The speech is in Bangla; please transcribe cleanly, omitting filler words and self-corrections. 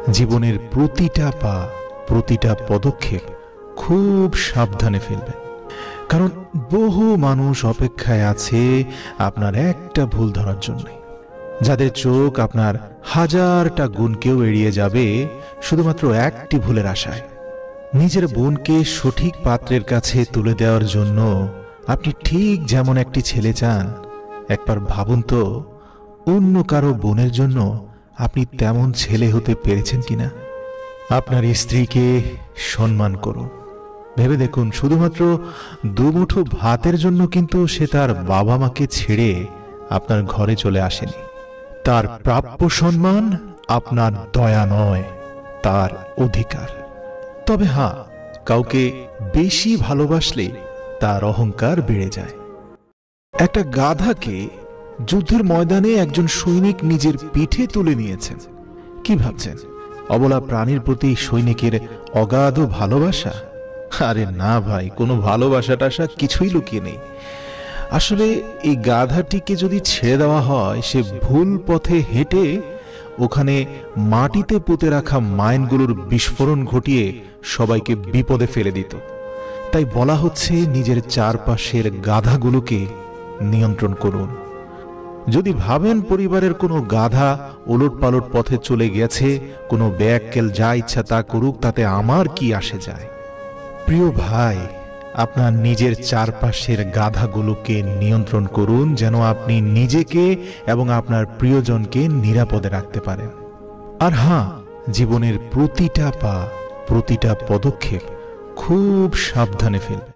জীবনের প্রতিটা পা, প্রতিটা পদক্ষেপ খুব সাবধানে ফেলবেন, কারণ বহু মানুষ অপেক্ষায় আছে আপনার একটা ভুল ধরার জন্য, যাদের চোখ আপনার হাজারটা গুণকেও এড়িয়ে যাবে শুধুমাত্র একটি ভুলের আশায়। নিজের বোনকে সঠিক পাত্রের কাছে তুলে দেওয়ার জন্য আপনি ঠিক যেমন একটি ছেলে চান, একবার ভাবুন তো অন্য কারো বোনের জন্য আপনি তেমন ছেলে হতে পেরেছেন কিনা। আপনার স্ত্রীকে সম্মান করুন। ভেবে দেখুন, শুধুমাত্র দুমুঠো ভাতের জন্য কিন্তু সে তার বাবা মাকে ছেড়ে আপনার ঘরে চলে আসেনি। তার প্রাপ্য সম্মান আপনার দয়া নয়, তার অধিকার। তবে হ্যাঁ, কাউকে বেশি ভালোবাসলে তার অহংকার বেড়ে যায়। একটা গাধাকে যুদ্ধের ময়দানে একজন সৈনিক নিজের পিঠে তুলে নিয়েছেন। কি ভাবছেন, অবলা প্রাণীর প্রতি সৈনিকের অগাধ ভালোবাসা? আরে না ভাই, কোনো ভালোবাসা টাসা কিছুই লুকিয়ে নেই। আসলে এই গাধাটিকে যদি ছেড়ে দেওয়া হয়, সে ভুল পথে হেঁটে ওখানে মাটিতে পুঁতে রাখা মাইনগুলোর বিস্ফোরণ ঘটিয়ে সবাইকে বিপদে ফেলে দিত। তাই বলা হচ্ছে, নিজের চারপাশের গাধাগুলোকে নিয়ন্ত্রণ করুন। যদি ভাবেন পরিবারের কোনো গাধা ওলটপালট পথে চলে গেছে, কোনো ব্যাককেল যা ইচ্ছা তা করুক, তাতে আমার কি আসে যায়? প্রিয় ভাই, আপনার নিজের চারপাশের গাধাগুলোকে নিয়ন্ত্রণ করুন, যেন আপনি নিজেকে এবং আপনার প্রিয়জনকে নিরাপদে রাখতে পারেন। আর হ্যাঁ, জীবনের প্রতিটা পা, প্রতিটা পদক্ষেপ খুব সাবধানে ফেলবেন।